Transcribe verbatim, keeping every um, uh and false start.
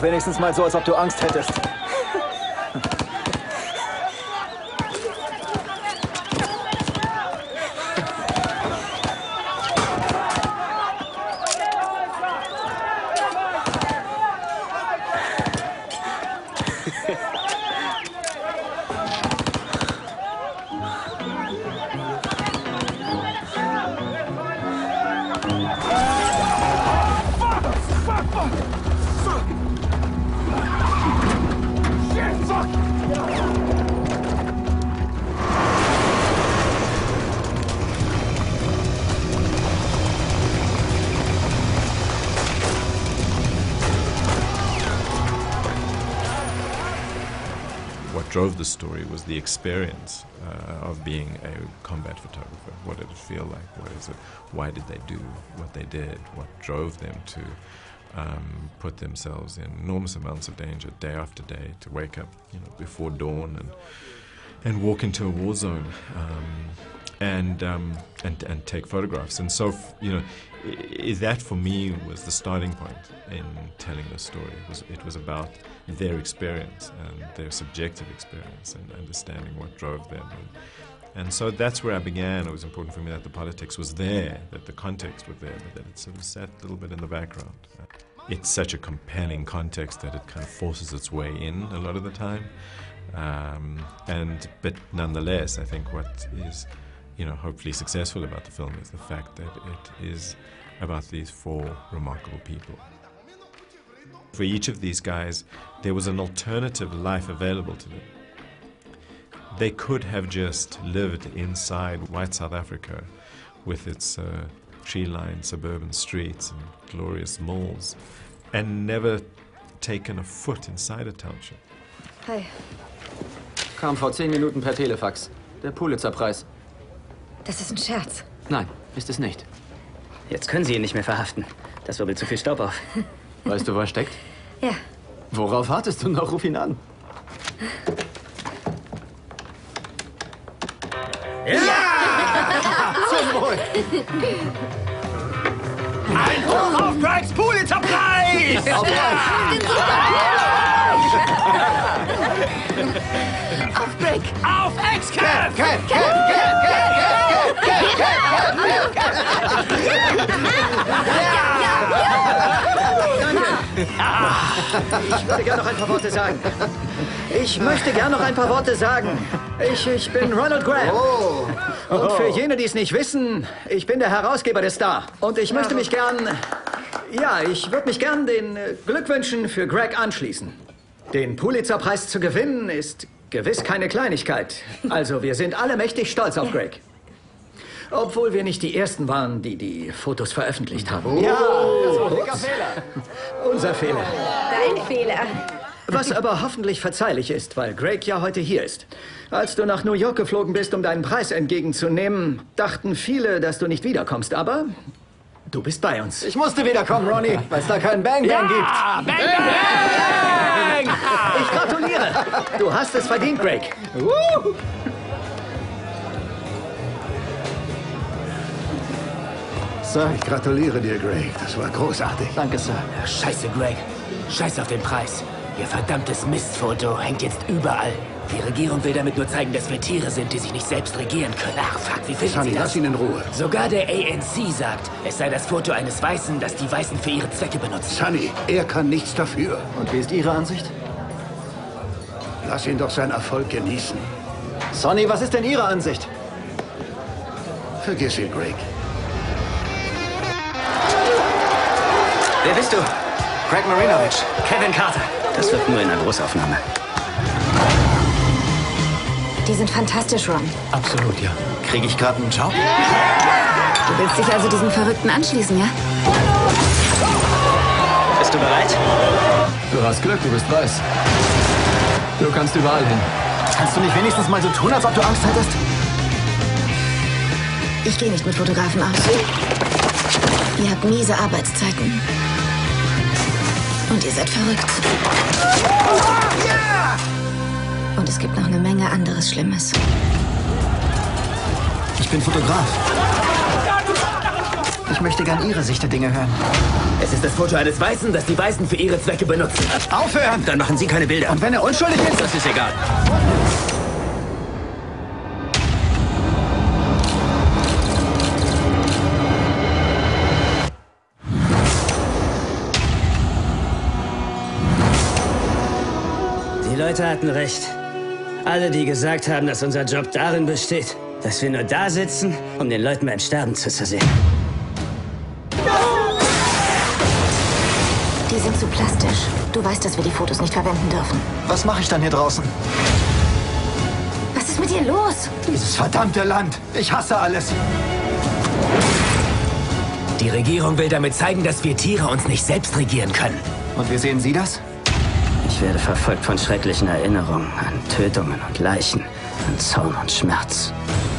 doch wenigstens mal so, als ob du Angst hättest. Drove the story was the experience uh, of being a combat photographer. What did it feel like? What is it? Why did they do what they did? What drove them to um, put themselves in enormous amounts of danger day after day, to wake up, you know, before dawn and and walk into a war zone um, and, um, and and take photographs. And so, you know, I, that for me was the starting point in telling the story. It was it was about their experience and their subjective experience and understanding what drove them. And, and so that's where I began. It was important for me that the politics was there, that the context was there, but that it sort of sat a little bit in the background. It's such a compelling context that it kind of forces its way in a lot of the time. Um, and but nonetheless, I think what is, you know, hopefully successful about the film is the fact that it is about these four remarkable people. For each of these guys, there was an alternative life available to them. They could have just lived inside white South Africa with its uh, tree-lined suburban streets and glorious malls and never taken a foot inside a township. Hi. Kam vor zehn Minuten per Telefax. Der Pulitzer-Preis. Das ist ein Scherz. Nein, ist es nicht. Jetzt können Sie ihn nicht mehr verhaften. Das wirbelt zu viel Staub auf. Weißt du, wo er steckt? Ja. Worauf wartest du noch? Ruf ihn an. Ja! Zum Wohl! Ein Hoch auf Gregs Pulitzer-Preis! Auf Auf Greg! Auf Ex-Cap! Cap, Cap, Cap, Cap, Cap, Cap, Cap, Ich würde gerne noch ein paar Worte sagen. Ich möchte gerne noch ein paar Worte sagen. Ich, ich bin Ronald Graham. Oh. Und für jene, die es nicht wissen, ich bin der Herausgeber des Star. Und ich möchte mich gern... Ja, ich würde mich gern den Glückwünschen für Greg anschließen. Den Pulitzer-Preis zu gewinnen ist gewiss keine Kleinigkeit. Also wir sind alle mächtig stolz auf Greg. Obwohl wir nicht die Ersten waren, die die Fotos veröffentlicht haben. Oh. Ja, das war ein dicker Fehler. Unser Fehler. Dein Fehler. Was aber hoffentlich verzeihlich ist, weil Greg ja heute hier ist. Als du nach New York geflogen bist, um deinen Preis entgegenzunehmen, dachten viele, dass du nicht wiederkommst. Aber du bist bei uns. Ich musste wiederkommen, Ronnie, weil es da keinen Bang Bang Ja! gibt. Bang, bang, bang! Ich gratuliere. Du hast es verdient, Greg. Uh. So, ich gratuliere dir, Greg. Das war großartig. Danke, Sir. Scheiße, Greg. Scheiß auf den Preis. Ihr verdammtes Mistfoto hängt jetzt überall. Die Regierung will damit nur zeigen, dass wir Tiere sind, die sich nicht selbst regieren können. Ach, fuck, wie finden Sonny, Sie das? lass ihn in Ruhe. Sogar der A N C sagt, es sei das Foto eines Weißen, das die Weißen für ihre Zwecke benutzen. Sonny, er kann nichts dafür. Und wie ist Ihre Ansicht? Lass ihn doch seinen Erfolg genießen. Sonny, was ist denn Ihre Ansicht? Vergiss ihn, Greg. Wer bist du? Greg Marinovich. Kevin Carter. Das wird nur in einer Großaufnahme. Die sind fantastisch, Ron. Absolut, ja. Kriege ich gerade einen Job? Du willst dich also diesen Verrückten anschließen, ja? Bist du bereit? Du hast Glück, du bist weiß. Du kannst überall hin. Kannst du nicht wenigstens mal so tun, als ob du Angst hättest? Ich gehe nicht mit Fotografen aus. Ihr habt miese Arbeitszeiten. Und ihr seid verrückt. Und es gibt noch eine Menge anderes Schlimmes. Ich bin Fotograf. Ich möchte gern Ihre Sicht der Dinge hören. Es ist das Foto eines Weißen, das die Weißen für ihre Zwecke benutzen. Aufhören! Dann machen Sie keine Bilder. Und wenn er unschuldig ist? Das ist egal. Die Leute hatten recht. Alle, die gesagt haben, dass unser Job darin besteht, dass wir nur da sitzen, um den Leuten beim Sterben zuzusehen. Die sind zu plastisch. Du weißt, dass wir die Fotos nicht verwenden dürfen. Was mache ich dann hier draußen? Was ist mit dir los? Dieses verdammte Land. Ich hasse alles. Die Regierung will damit zeigen, dass wir Tiere uns nicht selbst regieren können. Und wie sehen Sie das? Ich werde verfolgt von schrecklichen Erinnerungen an Tötungen und Leichen, an Zorn und Schmerz.